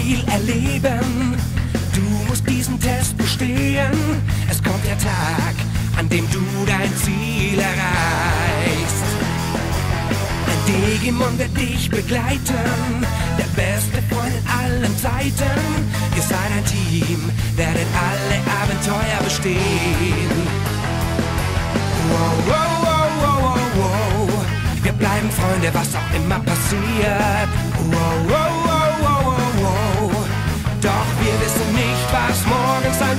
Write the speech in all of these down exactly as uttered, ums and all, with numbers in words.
viel erleben. Du musst diesen Test bestehen. Es kommt der Tag, an dem du dein Ziel erreichst. Ein Digimon wird dich begleiten, der beste Freund in allen Zeiten. Ihr seid ein Team, werdet alle Abenteuer bestehen. Wow, wow, wow, wow, wow, wow. Wir bleiben Freunde, was auch immer passiert. Wow, wow, wow, wow, wow, wow. Doch wir wissen nicht, was morgen sein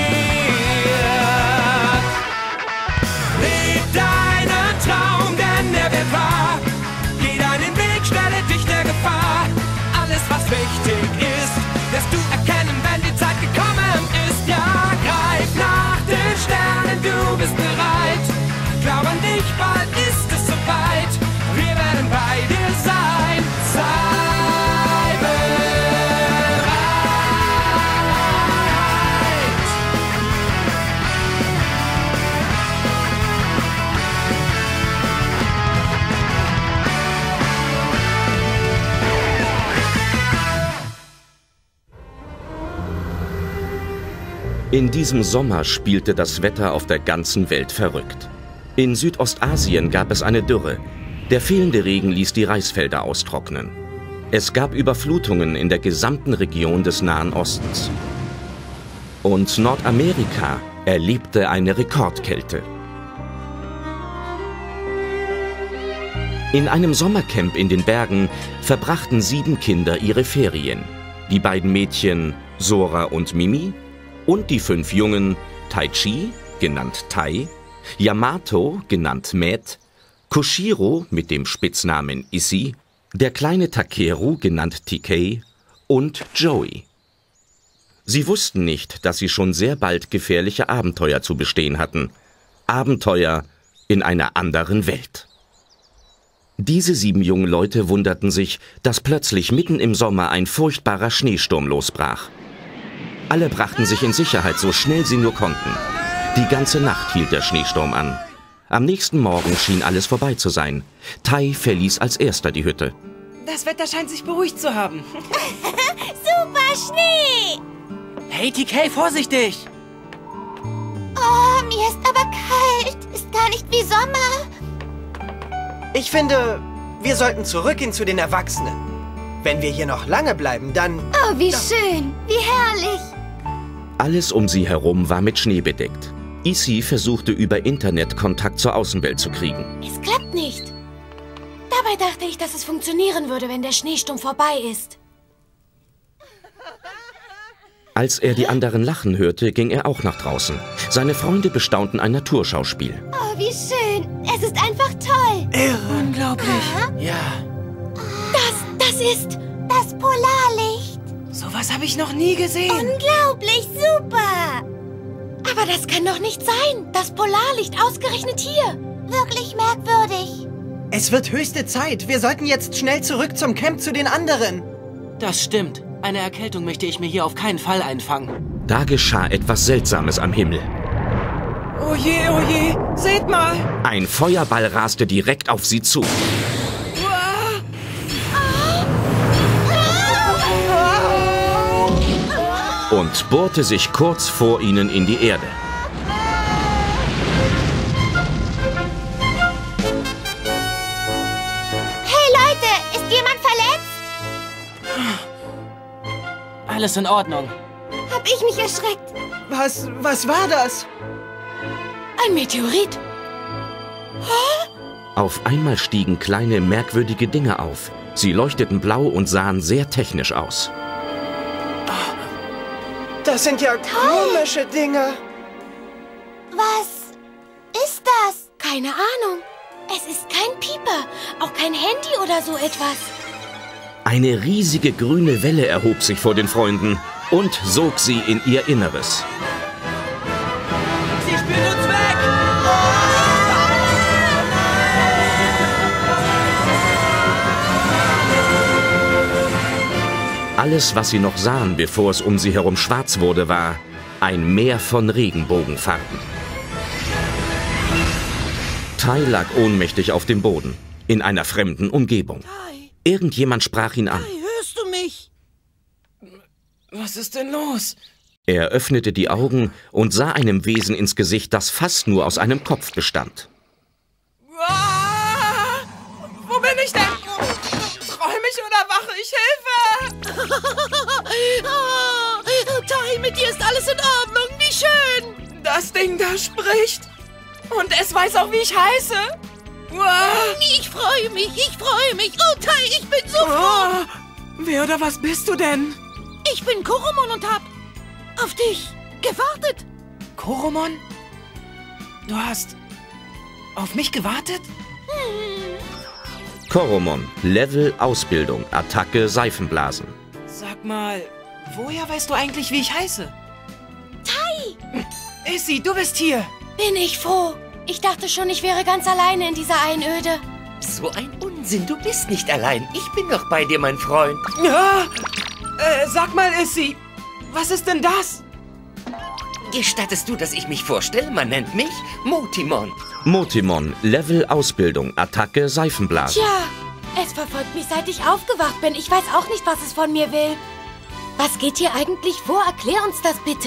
wird. Leb deinen Traum, denn er wird wahr. Geh deinen Weg, stelle dich der Gefahr. Alles, was wichtig ist, wirst du erkennen, wenn die Zeit gekommen ist. Ja, greif nach den Sternen, du bist bereit. Glaub an dich, bald ist es soweit. Wir werden bei dir sein. Sei bereit. In diesem Sommer spielte das Wetter auf der ganzen Welt verrückt. In Südostasien gab es eine Dürre. Der fehlende Regen ließ die Reisfelder austrocknen. Es gab Überflutungen in der gesamten Region des Nahen Ostens. Und Nordamerika erlebte eine Rekordkälte. In einem Sommercamp in den Bergen verbrachten sieben Kinder ihre Ferien. Die beiden Mädchen Sora und Mimi und die fünf Jungen Taichi, genannt Tai, Yamato, genannt Matt, Koshiro mit dem Spitznamen Issy, der kleine Takeru, genannt T K, und Joey. Sie wussten nicht, dass sie schon sehr bald gefährliche Abenteuer zu bestehen hatten. Abenteuer in einer anderen Welt. Diese sieben jungen Leute wunderten sich, dass plötzlich mitten im Sommer ein furchtbarer Schneesturm losbrach. Alle brachten sich in Sicherheit, so schnell sie nur konnten. Die ganze Nacht hielt der Schneesturm an. Am nächsten Morgen schien alles vorbei zu sein. Tai verließ als erster die Hütte. Das Wetter scheint sich beruhigt zu haben. Super Schnee! Hey, T K, vorsichtig! Oh, mir ist aber kalt. Ist gar nicht wie Sommer. Ich finde, wir sollten zurückgehen zu den Erwachsenen. Wenn wir hier noch lange bleiben, dann... Oh, wie schön. Wie herrlich. Alles um sie herum war mit Schnee bedeckt. Issy versuchte über Internet Kontakt zur Außenwelt zu kriegen. Es klappt nicht. Dabei dachte ich, dass es funktionieren würde, wenn der Schneesturm vorbei ist. Als er die anderen lachen hörte, ging er auch nach draußen. Seine Freunde bestaunten ein Naturschauspiel. Oh, wie schön. Es ist einfach toll. Irre. Unglaublich. Aha. Ja. Das, das ist das Polarlicht. Sowas habe ich noch nie gesehen. Unglaublich super. Aber das kann doch nicht sein. Das Polarlicht ausgerechnet hier. Wirklich merkwürdig. Es wird höchste Zeit. Wir sollten jetzt schnell zurück zum Camp zu den anderen. Das stimmt. Eine Erkältung möchte ich mir hier auf keinen Fall einfangen. Da geschah etwas Seltsames am Himmel. Oh je, oh je. Seht mal. Ein Feuerball raste direkt auf sie zu. Und bohrte sich kurz vor ihnen in die Erde. Hey Leute, ist jemand verletzt? Alles in Ordnung. Hab ich mich erschreckt. Was, was war das? Ein Meteorit. Auf einmal stiegen kleine, merkwürdige Dinge auf. Sie leuchteten blau und sahen sehr technisch aus. Das sind ja komische Dinge. Was ist das? Keine Ahnung. Es ist kein Pieper, auch kein Handy oder so etwas. Eine riesige grüne Welle erhob sich vor den Freunden und sog sie in ihr Inneres. Sie spürt uns weg! Alles, was sie noch sahen, bevor es um sie herum schwarz wurde, war ein Meer von Regenbogenfarben. Tai lag ohnmächtig auf dem Boden, in einer fremden Umgebung. Irgendjemand sprach ihn an. Hey, hörst du mich? Was ist denn los? Er öffnete die Augen und sah einem Wesen ins Gesicht, das fast nur aus einem Kopf bestand. Ah, wo bin ich denn? Träume ich oder wache ich? Hilfe! Oh, Tai, mit dir ist alles in Ordnung. Wie schön. Das Ding da spricht. Und es weiß auch, wie ich heiße. Ah. Ich freue mich, ich freue mich. Oh, Tai, ich bin so froh. Ah. Wer oder was bist du denn? Ich bin Koromon und hab auf dich gewartet. Koromon? Du hast auf mich gewartet? Koromon, Level Ausbildung, Attacke Seifenblasen. Sag mal, woher weißt du eigentlich, wie ich heiße? Tai! Issy, du bist hier. Bin ich froh. Ich dachte schon, ich wäre ganz alleine in dieser Einöde. So ein Unsinn, du bist nicht allein. Ich bin doch bei dir, mein Freund. Ja, äh, sag mal, Issy, was ist denn das? Gestattest du, dass ich mich vorstelle? Man nennt mich Motimon. Motimon, Level Ausbildung, Attacke Seifenblasen. Tja, es verfolgt mich, seit ich aufgewacht bin. Ich weiß auch nicht, was es von mir will. Was geht hier eigentlich vor? Erklär uns das bitte.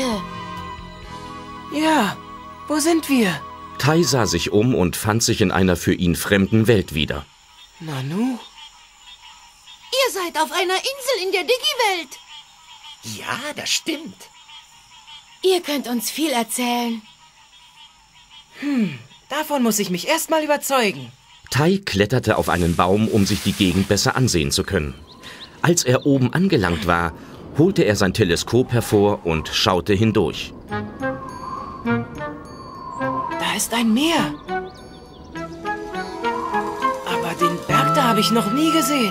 Ja, wo sind wir? Tai sah sich um und fand sich in einer für ihn fremden Welt wieder. Nanu? Ihr seid auf einer Insel in der Digi-Welt. Ja, das stimmt. Ihr könnt uns viel erzählen. Hm, davon muss ich mich erst mal überzeugen. Tai kletterte auf einen Baum, um sich die Gegend besser ansehen zu können. Als er oben angelangt war, holte er sein Teleskop hervor und schaute hindurch. Da ist ein Meer. Aber den Berg da habe ich noch nie gesehen.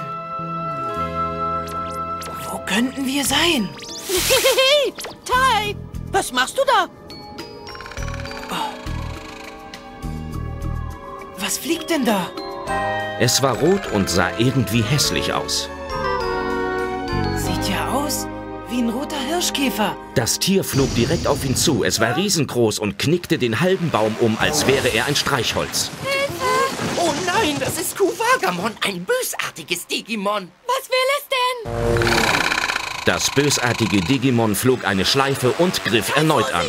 Wo könnten wir sein? Hey, Tai, was machst du da? Was fliegt denn da? Es war rot und sah irgendwie hässlich aus. Sieht ja aus wie ein roter Hirschkäfer. Das Tier flog direkt auf ihn zu. Es war riesengroß und knickte den halben Baum um, als wäre er ein Streichholz. Oh nein, das ist Kuwagamon, ein bösartiges Digimon. Was will es denn? Das bösartige Digimon flog eine Schleife und griff erneut an.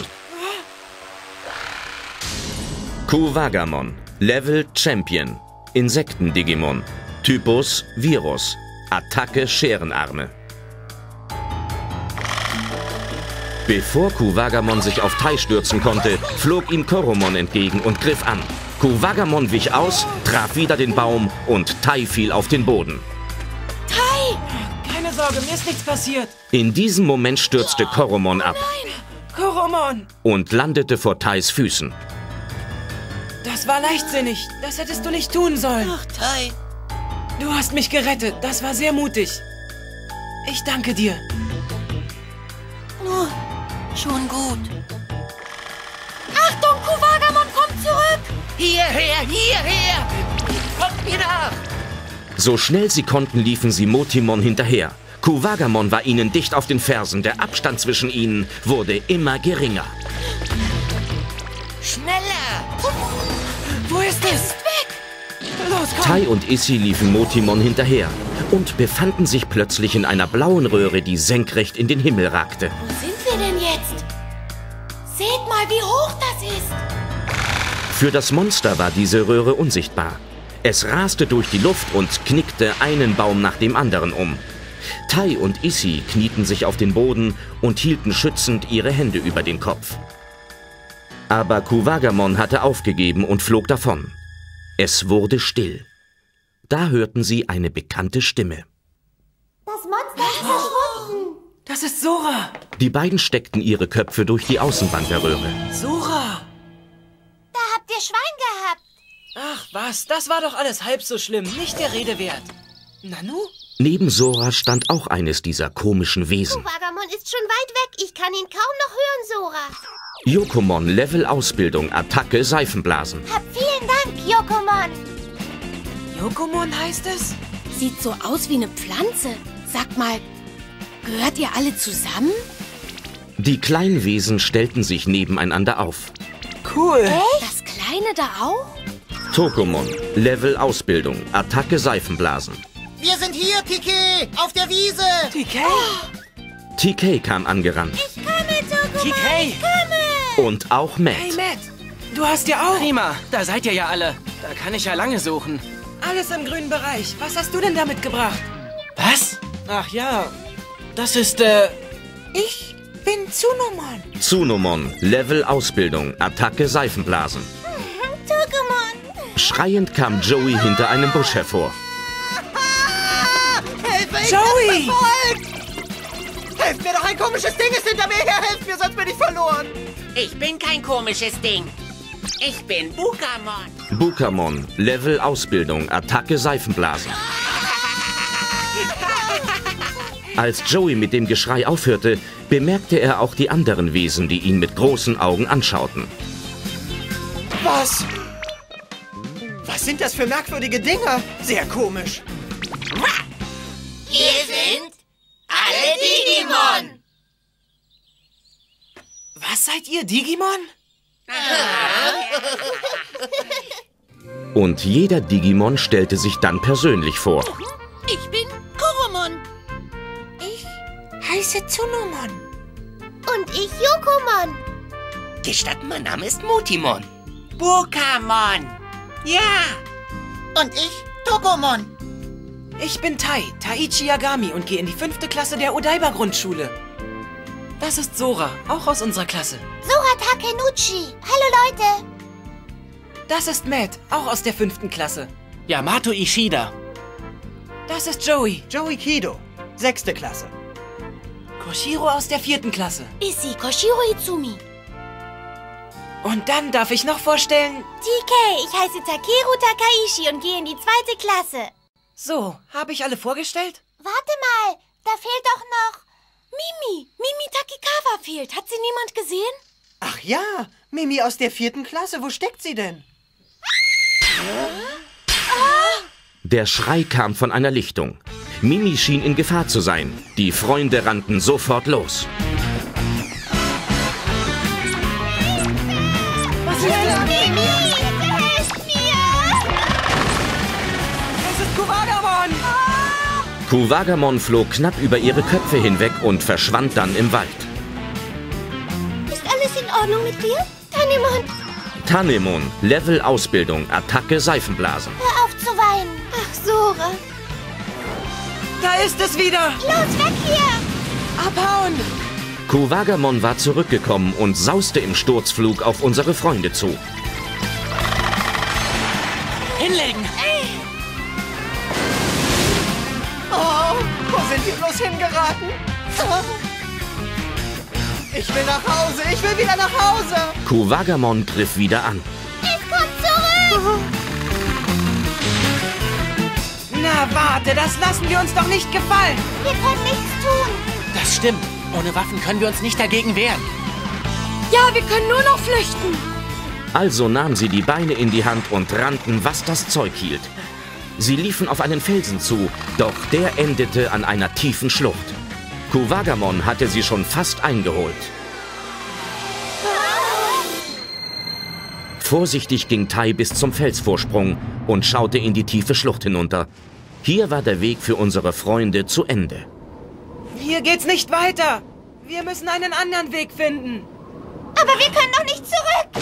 Kuwagamon, Level Champion, Insekten-Digimon, Typus Virus, Attacke Scherenarme. Bevor Kuwagamon sich auf Tai stürzen konnte, flog ihm Koromon entgegen und griff an. Kuwagamon wich aus, traf wieder den Baum und Tai fiel auf den Boden. Tai! Keine Sorge, mir ist nichts passiert. In diesem Moment stürzte Koromon ab Koromon! und landete vor Tais Füßen. Das war leichtsinnig. Das hättest du nicht tun sollen. Ach, Tai. Du hast mich gerettet. Das war sehr mutig. Ich danke dir. Oh, schon gut. Achtung, Kuwagamon kommt zurück! Hierher, hierher! Kommt mir nach! So schnell sie konnten, liefen sie Motimon hinterher. Kuwagamon war ihnen dicht auf den Fersen. Der Abstand zwischen ihnen wurde immer geringer. Schneller! Wo ist es? Los, komm! Tai und Issy liefen Motimon hinterher und befanden sich plötzlich in einer blauen Röhre, die senkrecht in den Himmel ragte. Wo sind wir denn jetzt? Seht mal, wie hoch das ist. Für das Monster war diese Röhre unsichtbar. Es raste durch die Luft und knickte einen Baum nach dem anderen um. Tai und Issy knieten sich auf den Boden und hielten schützend ihre Hände über den Kopf. Aber Kuwagamon hatte aufgegeben und flog davon. Es wurde still. Da hörten sie eine bekannte Stimme. Das Monster ist verschwunden. Das ist Sora. Die beiden steckten ihre Köpfe durch die Außenwand der Röhre. Sora. Da habt ihr Schwein gehabt. Ach was, das war doch alles halb so schlimm. Nicht der Rede wert. Nanu? Neben Sora stand auch eines dieser komischen Wesen. Kuwagamon ist schon weit weg. Ich kann ihn kaum noch hören, Sora. Yokomon, Level Ausbildung, Attacke Seifenblasen. Hab vielen Dank, Yokomon. Yokomon heißt es? Sieht so aus wie eine Pflanze. Sag mal, gehört ihr alle zusammen? Die kleinen Wesen stellten sich nebeneinander auf. Cool. Das Kleine da auch? Tokomon, Level Ausbildung, Attacke Seifenblasen. Wir sind hier, Tiki, auf der Wiese. T K? T K kam angerannt. Ich komme, Tokomon. T K. Ich komme. Und auch Matt. Hey, Matt. Du hast ja auch... Prima, da seid ihr ja alle. Da kann ich ja lange suchen. Alles im grünen Bereich. Was hast du denn da mitgebracht? Was? Ach ja, das ist, äh... Ich bin Tsunomon. Tsunomon, Level Ausbildung, Attacke Seifenblasen. Tokomon. Schreiend kam Joey hinter einem Busch hervor. Hilfe, ich Joey! werd verfolgt! Helft mir doch, ein komisches Ding ist hinter mir her! Helft mir, sonst bin ich verloren! Ich bin kein komisches Ding. Ich bin Bukamon. Bukamon, Level Ausbildung, Attacke Seifenblasen. Als Joey mit dem Geschrei aufhörte, bemerkte er auch die anderen Wesen, die ihn mit großen Augen anschauten. Was? Was sind das für merkwürdige Dinger? Sehr komisch. Wir sind alle Digimon. Was seid ihr, Digimon? Und jeder Digimon stellte sich dann persönlich vor. Ich bin Koromon. Ich heiße Tsunomon. Und ich Yokomon. Gestatten, mein Name ist Mutimon. Bukamon. Ja. Und ich Tokomon. Ich bin Tai, Taichi Yagami und gehe in die fünfte Klasse der Odaiba-Grundschule. Das ist Sora, auch aus unserer Klasse. Sora Takenuchi. Hallo, Leute. Das ist Matt, auch aus der fünften Klasse. Yamato Ishida. Das ist Joey. Joey Kido. Sechste Klasse. Koshiro aus der vierten Klasse. Issy Koshiro Izumi. Und dann darf ich noch vorstellen... T K, ich heiße Takeru Takaishi und gehe in die zweite Klasse. So, habe ich alle vorgestellt? Warte mal, da fehlt doch noch... Mimi. Mimi Takikawa fehlt. Hat sie niemand gesehen? Ach ja, Mimi aus der vierten Klasse. Wo steckt sie denn? Der Schrei kam von einer Lichtung. Mimi schien in Gefahr zu sein. Die Freunde rannten sofort los. Was ist das? Mimi, helft mir! Es ist Kuwagamon! Kuwagamon flog knapp über ihre Köpfe hinweg und verschwand dann im Wald. Ist alles in Ordnung mit dir? Tanemon, Tanemon, Level Ausbildung, Attacke Seifenblasen. hör auf zu weinen. Ach, Sora. Da ist es wieder! Los, weg hier! Abhauen! Kuwagamon war zurückgekommen und sauste im Sturzflug auf unsere Freunde zu. Hinlegen! Oh, wo sind wir bloß hingeraten? Ich will nach Hause, ich will wieder nach Hause. Kuwagamon griff wieder an. Es kommt zurück! Na warte, das lassen wir uns doch nicht gefallen! Wir können nichts tun. Das stimmt. Ohne Waffen können wir uns nicht dagegen wehren. Ja, wir können nur noch flüchten. Also nahm sie die Beine in die Hand und rannten, was das Zeug hielt. Sie liefen auf einen Felsen zu, doch der endete an einer tiefen Schlucht. Kuwagamon hatte sie schon fast eingeholt. Vorsichtig ging Tai bis zum Felsvorsprung und schaute in die tiefe Schlucht hinunter. Hier war der Weg für unsere Freunde zu Ende. Hier geht's nicht weiter! Wir müssen einen anderen Weg finden! Aber wir können doch nicht zurück.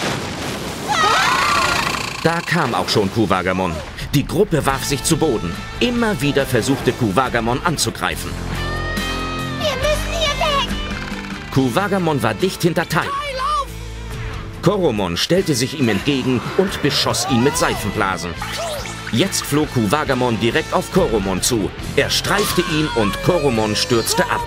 Da kam auch schon Kuwagamon. Die Gruppe warf sich zu Boden. Immer wieder versuchte Kuwagamon anzugreifen. Wir müssen hier weg. Kuwagamon war dicht hinter Tai. Koromon stellte sich ihm entgegen und beschoss ihn mit Seifenblasen. Jetzt flog Kuwagamon direkt auf Koromon zu. Er streifte ihn und Koromon stürzte ab.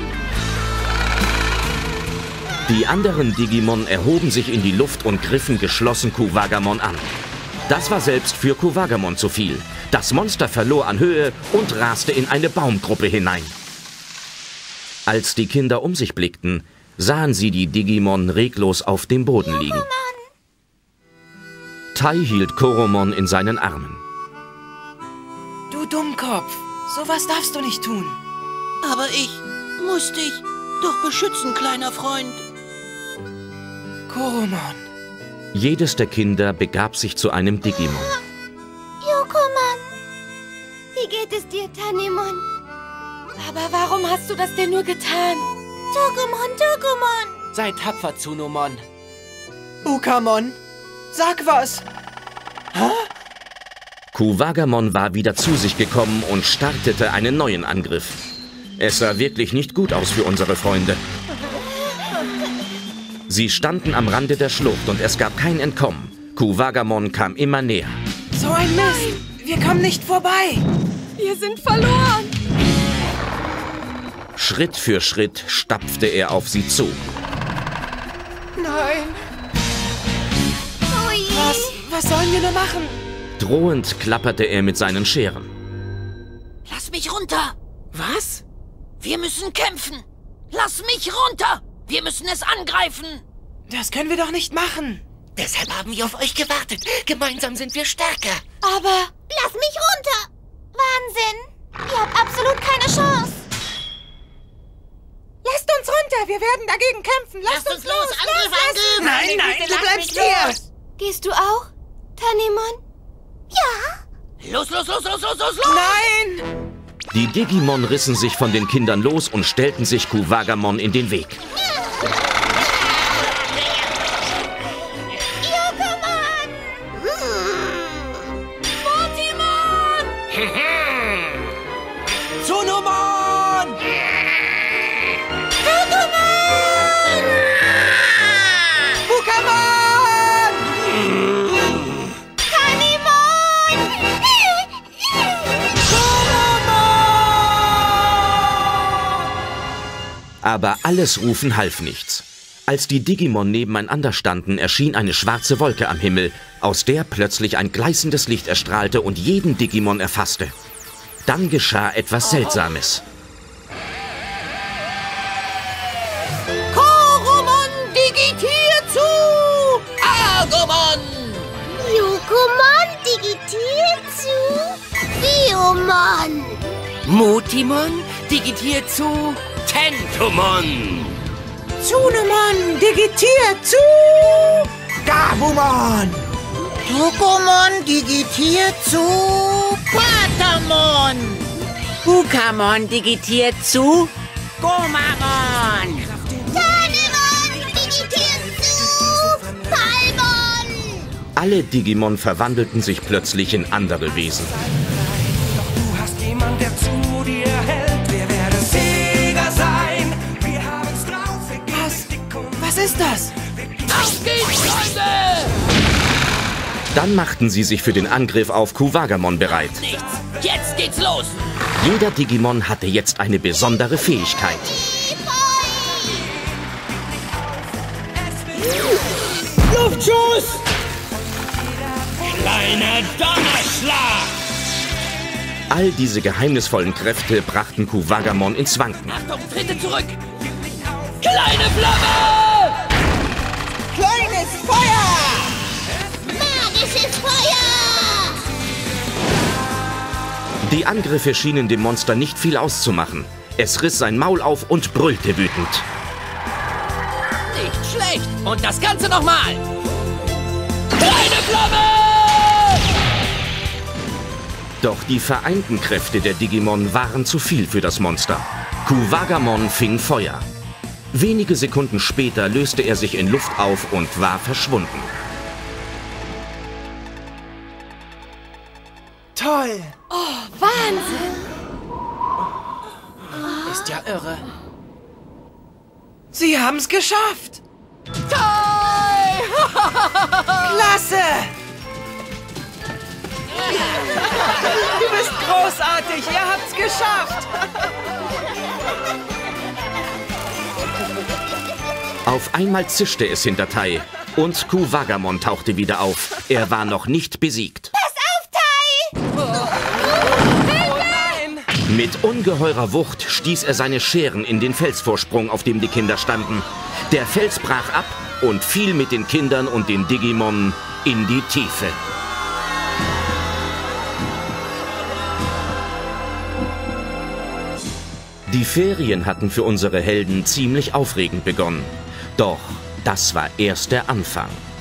Die anderen Digimon erhoben sich in die Luft und griffen geschlossen Kuwagamon an. Das war selbst für Kuwagamon zu viel. Das Monster verlor an Höhe und raste in eine Baumgruppe hinein. Als die Kinder um sich blickten, sahen sie die Digimon reglos auf dem Boden liegen. Tai hielt Koromon in seinen Armen. Du Dummkopf! Sowas darfst du nicht tun! Aber ich muss dich doch beschützen, kleiner Freund. Koromon! Jedes der Kinder begab sich zu einem Digimon. Yokomon. Wie geht es dir, Tanemon? Aber warum hast du das denn nur getan? Togemon, Togemon! Sei tapfer, Tsunomon. Ukamon, sag was! Kuwagamon war wieder zu sich gekommen und startete einen neuen Angriff. Es sah wirklich nicht gut aus für unsere Freunde. Sie standen am Rande der Schlucht und es gab kein Entkommen. Kuwagamon kam immer näher. So ein Mist! Wir kommen nicht vorbei! Wir sind verloren! Schritt für Schritt stapfte er auf sie zu. Nein! Ui. Was? Was sollen wir nur machen? Drohend klapperte er mit seinen Scheren. Lass mich runter! Was? Wir müssen kämpfen! Lass mich runter! Wir müssen es angreifen! Das können wir doch nicht machen. Deshalb haben wir auf euch gewartet. Gemeinsam sind wir stärker. Aber lass mich runter! Wahnsinn! Ihr habt absolut keine Chance! Lasst uns runter! Wir werden dagegen kämpfen! Lasst, Lasst uns los! Angriff, Angriff! Nein, nein, du bleibst hier! Gehst du auch, Tanimon? Ja! Los, los, los, los, los, los, los! Nein! Die Digimon rissen sich von den Kindern los und stellten sich Kuwagamon in den Weg. Yokomon! Mortimon! Tsunomon! Togemon! Ukamon! Tanimon! Aber alles Rufen half nichts. Als die Digimon nebeneinander standen, erschien eine schwarze Wolke am Himmel, aus der plötzlich ein gleißendes Licht erstrahlte und jeden Digimon erfasste. Dann geschah etwas Seltsames. Koromon, digitier zu! Agumon! Yokomon digitiert zu Biomon! Mutimon digitiert zu Tentomon. Tsunomon, digitiert zu! Gabumon! Tokomon, digitiert zu Patamon! Ukamon digitiert zu Gomamon. Tanimon digitiert zu Palmon! Alle Digimon verwandelten sich plötzlich in andere Wesen. Doch du hast jemand, der zu dir hält. Wir werden Sieger sein. Wir haben's drauf. Wir geben die Kunst. Was ist das? Auf geht's, Freunde! Dann machten sie sich für den Angriff auf Kuwagamon bereit. Nichts! Jetzt geht's los! Jeder Digimon hatte jetzt eine besondere Fähigkeit. Luftschuss! Kleiner Donnerschlag! All diese geheimnisvollen Kräfte brachten Kuwagamon ins Wanken. Achtung, trete zurück! Kleine Flamme! Kleines Feuer! Magisches Feuer! Die Angriffe schienen dem Monster nicht viel auszumachen. Es riss sein Maul auf und brüllte wütend. Nicht schlecht! Und das Ganze nochmal! Kleine Flamme! Doch die vereinten Kräfte der Digimon waren zu viel für das Monster. Kuwagamon fing Feuer. Wenige Sekunden später löste er sich in Luft auf und war verschwunden. Toll! Wahnsinn! Ist ja irre. Sie haben's geschafft! Klasse! Du bist großartig! Ihr habt's geschafft! Auf einmal zischte es hinter Tai und Kuwagamon tauchte wieder auf. Er war noch nicht besiegt. Mit ungeheurer Wucht stieß er seine Scheren in den Felsvorsprung, auf dem die Kinder standen. Der Fels brach ab und fiel mit den Kindern und den Digimon in die Tiefe. Die Ferien hatten für unsere Helden ziemlich aufregend begonnen. Doch das war erst der Anfang.